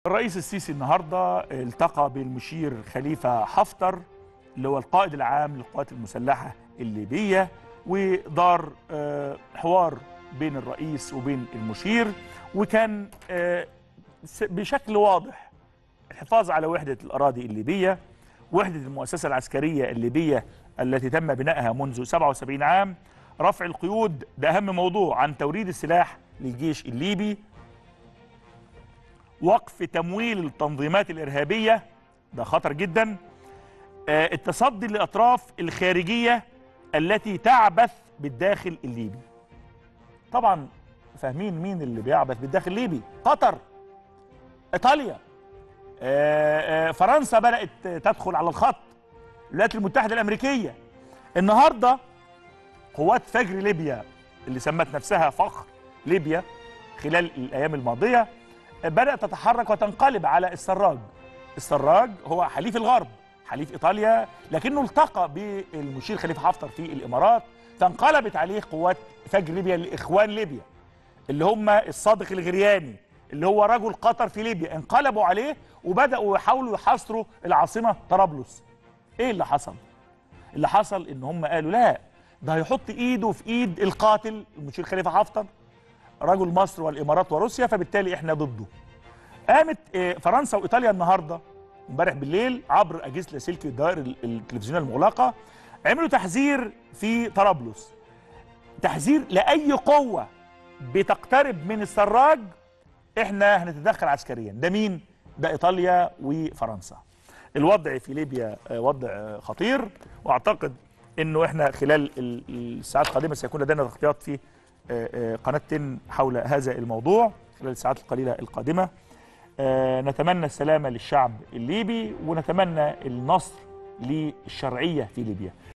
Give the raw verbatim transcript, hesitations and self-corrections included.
الرئيس السيسي النهارده التقى بالمشير خليفة حفتر اللي هو القائد العام للقوات المسلحة الليبية، ودار حوار بين الرئيس وبين المشير، وكان بشكل واضح الحفاظ على وحدة الأراضي الليبية، وحدة المؤسسة العسكرية الليبية التي تم بنائها منذ سبعة وسبعين عام، رفع القيود ده أهم موضوع عن توريد السلاح للجيش الليبي، وقف تمويل التنظيمات الإرهابية ده خطر جدا، التصدي للأطراف الخارجية التي تعبث بالداخل الليبي. طبعا فاهمين مين اللي بيعبث بالداخل الليبي؟ قطر، إيطاليا، فرنسا بدأت تدخل على الخط، الولايات المتحدة الأمريكية. النهاردة قوات فجر ليبيا اللي سمت نفسها فخر ليبيا خلال الأيام الماضية بدأت تتحرك وتنقلب على السراج. السراج هو حليف الغرب، حليف إيطاليا، لكنه التقى بالمشير خليفة حفتر في الإمارات، فانقلبت عليه قوات فجر ليبيا لإخوان ليبيا اللي هم الصادق الغرياني اللي هو رجل قطر في ليبيا، انقلبوا عليه وبدأوا يحاولوا يحاصروا العاصمة طرابلس. ايه اللي حصل؟ اللي حصل ان هم قالوا لا، ده هيحط ايده في ايد القاتل المشير خليفة حفتر رجل مصر والامارات وروسيا، فبالتالي احنا ضده. قامت فرنسا وايطاليا النهارده امبارح بالليل عبر اجهزه لاسلكي الدوائر التلفزيونيه المغلقه عملوا تحذير في طرابلس، تحذير لاي قوه بتقترب من السراج احنا هنتدخل عسكريا. ده مين؟ ده ايطاليا وفرنسا. الوضع في ليبيا وضع خطير، واعتقد انه احنا خلال الساعات القادمه سيكون لدينا تغطيات في قناه حول هذا الموضوع خلال الساعات القليله القادمه. نتمنى السلامه للشعب الليبي ونتمنى النصر للشرعيه في ليبيا.